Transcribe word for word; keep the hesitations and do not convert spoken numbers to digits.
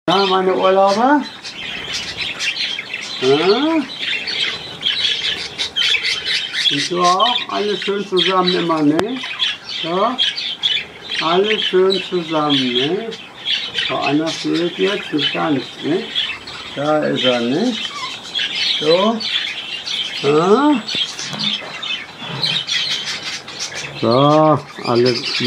Ja, meine Urlauber. Ja. Und du auch. Alles schön zusammen immer, ne? So. Alles schön zusammen, ne? So, einer fehlt jetzt nicht ganz, ne? Da ist er, ne? So. Ja. So, alles